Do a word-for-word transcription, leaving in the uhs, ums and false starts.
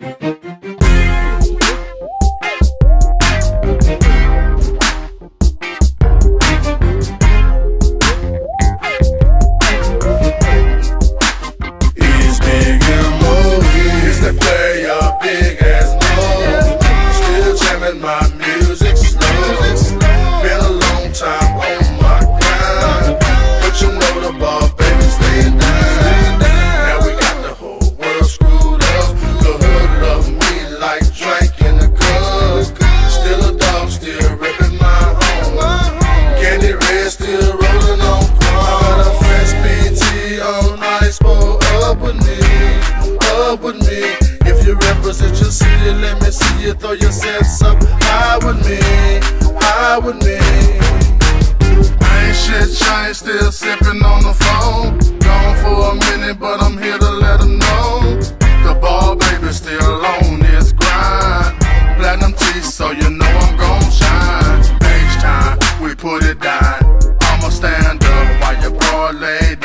My music slow. Been a long time on my grind, but you know the ball, baby, staying down. Now we got the whole world screwed up. The hood love me like Drake in the club. Still a dog, still ripping my home. Candy red, still rolling on chrome. Got a fresh P T on ice, pull up with me, up with me. If you represent your city, let me see you throw your sets up high with me, high with me. I ain't shit changed, still sipping on the phone. Gone for a minute, but I'm here to let them know the ball, baby, still on this grind. Platinum teeth, so you know I'm gon' shine. Next time we put it down, I'ma stand up while your broad laid